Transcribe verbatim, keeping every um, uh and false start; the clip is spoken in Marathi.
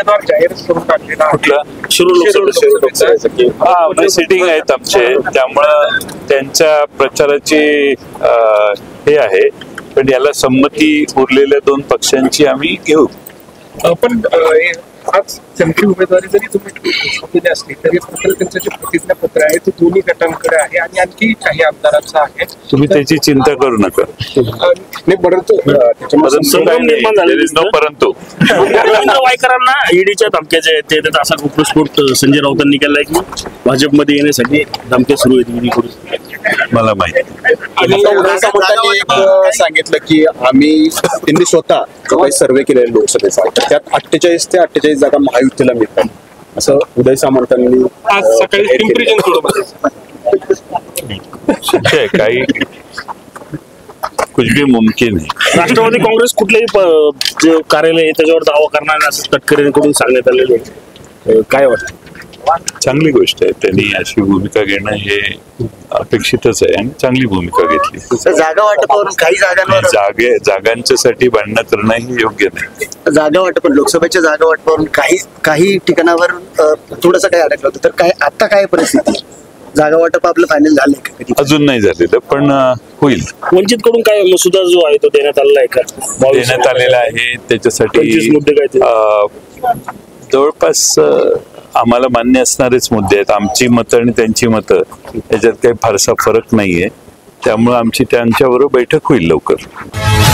उमेदवार जाहीर करून टाकलेला आहे. कुठला शिरूर हा म्हणजे सिटिंग आहेत आमचे, त्यामुळं त्यांच्या प्रचाराची हे आहे, पण याला संमती उरलेल्या दोन पक्षांची आम्ही घेऊ. पण आज त्यांची उमेदवारी जरी तुम्ही घोषित असली तरी मात्र त्यांचं जे प्रतिज्ञापत्र आहे ते दोन्ही गटांकडे आहे आणि आणखी काही आमदारांचं आहे. तुम्ही त्याची चिंता करू नका. नाही परंतु परंतु वायकरांना ईडीच्या धमक्याचे आहेत, असा घटस्फोट संजय राऊतांनी केलाय की भाजपमध्ये येण्यासाठी धमक्या सुरू आहेत ईडीकडून, मला माहिती. आणि सांगितलं की आम्ही त्यांनी स्वतः काही सर्वे केलेला लोकसभेचा, त्यात अठ्ठेचाळीस ते अठ्ठेचाळीस जागा महायुतीला मिळतात असं उदय सामंतांनी आज सकाळी पिंपरी चिंता काही कुछ भी मुमकिन आहे. राष्ट्रवादी काँग्रेस कुठलेही जे कार्यालय आहे त्याच्यावर दावा करणार असं तटकरेंकडून सांगण्यात आलेलं आहे, काय वाटतं? चांगली गोष्ट आहे, त्यांनी अशी भूमिका घेणं हे अपेक्षितच आहे आणि चांगली भूमिका घेतली. जागा वाटपावरून काही जागांवर जागे जागांच्यासाठी भांडणं करणं हे योग्य नाही. जागा वाटप लोकसभेच्या जागा वाटपावरून काही काही ठिकाणावर थोडंसं काही अडकलं होतं, तर काय आता काय परिस्थिती? जागा वाटप आपलं फायनल झालंय का? कधी अजून नाही झालेलं, पण होईल. वंचित कडून काय मसुदा जो आहे तो देण्यात आलेला आहे का? देण्यात आलेला आहे. त्याच्यासाठी मुद्दे काय जवळपास आम्हाला मान्य असणारेच मुद्दे आहेत. आमची मतं आणि त्यांची मतं याच्यात काही फारसा फरक नाहीये, त्यामुळे आमची त्यांच्याबरोबर बैठक होईल लवकर.